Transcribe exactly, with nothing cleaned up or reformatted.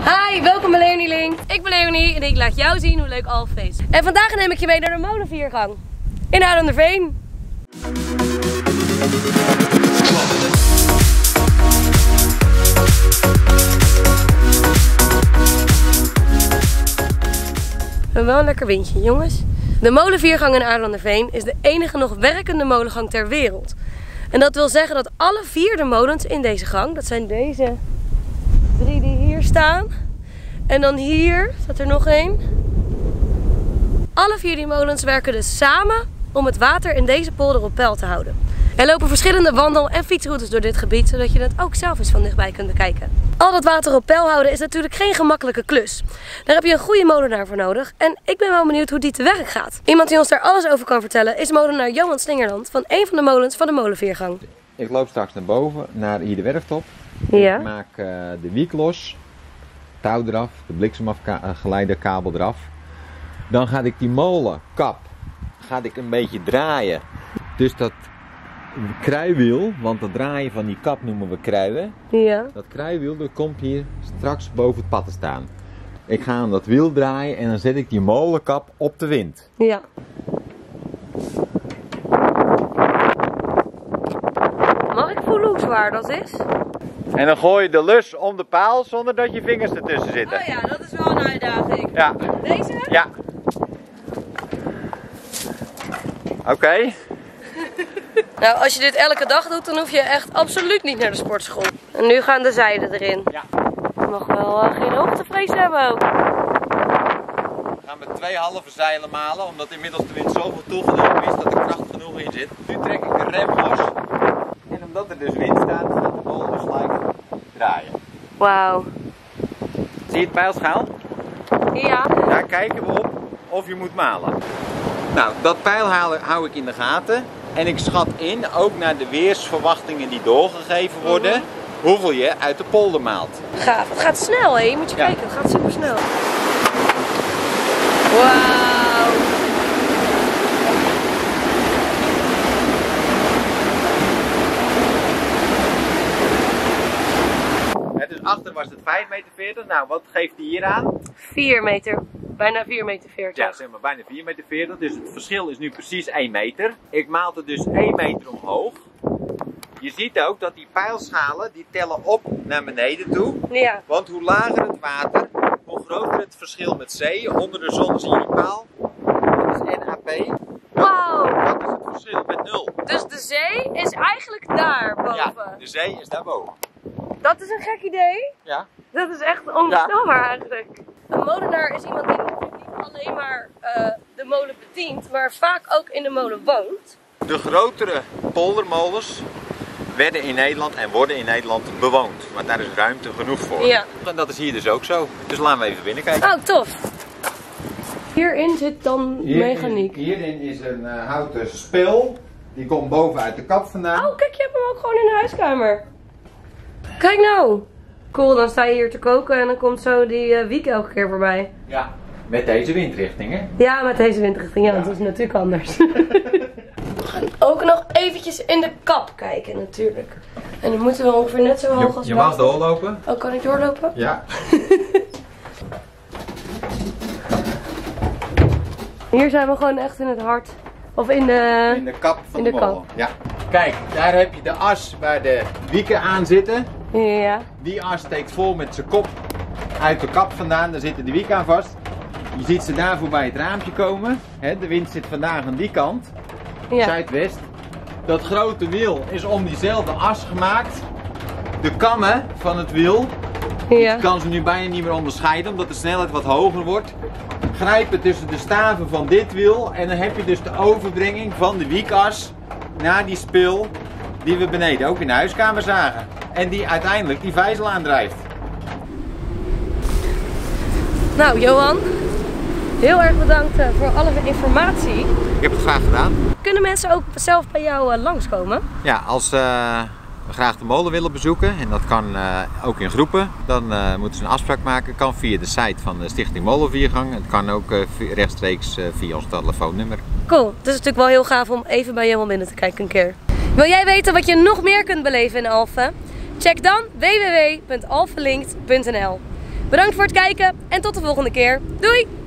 Hi, welkom bij Leonie Link. Ik ben Leonie en ik laat jou zien hoe leuk Alphen is. En vandaag neem ik je mee naar de molenviergang in Aarlanderveen. Wel een lekker windje, jongens. De molenviergang in Aarlanderveen is de enige nog werkende molengang ter wereld. En dat wil zeggen dat alle vier de molens in deze gang, dat zijn deze drie die hier staan. En dan hier staat er nog één. Alle vier die molens werken dus samen om het water in deze polder op peil te houden. Er lopen verschillende wandel- en fietsroutes door dit gebied, zodat je het ook zelf eens van dichtbij kunt bekijken. Al dat water op peil houden is natuurlijk geen gemakkelijke klus. Daar heb je een goede molenaar voor nodig en ik ben wel benieuwd hoe die te werk gaat. Iemand die ons daar alles over kan vertellen is molenaar Johan Slingerland van een van de molens van de molenviergang. Ik loop straks naar boven, naar hier de werftop. Ja. Ik maak uh, de wiek los, touw eraf, de bliksemafgeleiderkabel eraf. Dan ga ik die molenkap ga ik een beetje draaien. Dus dat kruiwiel, want het draaien van die kap noemen we kruien. Ja. Dat kruiwiel dat komt hier straks boven het pad te staan. Ik ga aan dat wiel draaien en dan zet ik die molenkap op de wind. Ja. Mag ik voelen hoe zwaar dat is? En dan gooi je de lus om de paal zonder dat je vingers ertussen zitten. Oh ja, dat is wel een uitdaging. Ja. Deze? Ja. Oké. Okay. Nou, als je dit elke dag doet, dan hoef je echt absoluut niet naar de sportschool. En nu gaan de zijden erin. Ja. Je mag wel uh, geen hoogtevrees hebben ook. We gaan met twee halve zeilen malen, omdat inmiddels de wind zoveel toegenomen is dat er kracht genoeg in zit. Nu trek ik de rem los. En omdat er dus wind staat, gaat de molen dus gelijk draaien. Wauw. Zie je het pijlschaal? Ja. Daar kijken we op of je moet malen. Nou, dat pijl hou ik in de gaten. En ik schat in, ook naar de weersverwachtingen die doorgegeven worden, mm-hmm. hoeveel je uit de polder maalt. Gaaf. Het gaat snel, hè? Moet je ja. kijken. Het gaat super snel. Wauw. Ja, dus achter was het vijf meter veertig. Nou, wat geeft die hier aan? vier meter. Bijna vier meter veertig. Ja, zeg maar bijna vier meter veertig. Dus het verschil is nu precies één meter. Ik maal het dus één meter omhoog. Je ziet ook dat die pijlschalen die tellen op naar beneden toe. Ja. Want hoe lager het water, hoe groter het verschil met zee. Onder de zon zie je die paal. Dat is N A P. Wow. Dat is het verschil met nul. Dus de zee is eigenlijk daar boven? Ja, de zee is daarboven. Dat is een gek idee. Ja. Dat is echt onvoorstelbaar ja. eigenlijk. Een molenaar is iemand die natuurlijk niet alleen maar uh, de molen bedient, maar vaak ook in de molen woont. De grotere poldermolens werden in Nederland en worden in Nederland bewoond. Want daar is ruimte genoeg voor. Ja. En dat is hier dus ook zo. Dus laten we even binnen kijken. Oh, tof. Hierin zit dan hierin, mechaniek. Hierin is een uh, houten spil. Die komt boven uit de kap vandaan. Oh, kijk, je hebt hem ook gewoon in de huiskamer. Kijk nou. Cool, dan sta je hier te koken en dan komt zo die uh, wiek elke keer voorbij. Ja, met deze windrichting hè? Ja, met deze windrichting. Ja, ja. Dat is natuurlijk anders. We gaan ook nog eventjes in de kap kijken natuurlijk. En dan moeten we ongeveer net zo hoog je, als Je mag doorlopen. Oh, kan ik doorlopen? Ja. Hier zijn we gewoon echt in het hart. Of in de... In de kap van in de, de molen. kap. Ja. Kijk, daar heb je de as waar de wieken aan zitten. Ja. Die as steekt vol met zijn kop uit de kap vandaan. Daar zitten de wieken aan vast. Je ziet ze daar voorbij het raampje komen. He, de wind zit vandaag aan die kant. Ja. Zuidwest. Dat grote wiel is om diezelfde as gemaakt. De kammen van het wiel, Ja. je kan ze nu bijna niet meer onderscheiden omdat de snelheid wat hoger wordt. Grijpen tussen de staven van dit wiel en dan heb je dus de overbrenging van de wiekas naar die spil die we beneden ook in de huiskamer zagen. En die uiteindelijk die vijzel aandrijft. Nou Johan, heel erg bedankt voor alle informatie. Ik heb het graag gedaan. Kunnen mensen ook zelf bij jou uh, langskomen? Ja, als uh, we graag de molen willen bezoeken, en dat kan uh, ook in groepen, dan uh, moeten ze een afspraak maken. Kan via de site van de Stichting Molenviergang. Het kan ook uh, rechtstreeks uh, via ons telefoonnummer. Cool, het is natuurlijk wel heel gaaf om even bij Johan binnen te kijken een keer. Wil jij weten wat je nog meer kunt beleven in Alphen? Check dan w w w punt alphenlinkt punt n l. Bedankt voor het kijken en tot de volgende keer. Doei!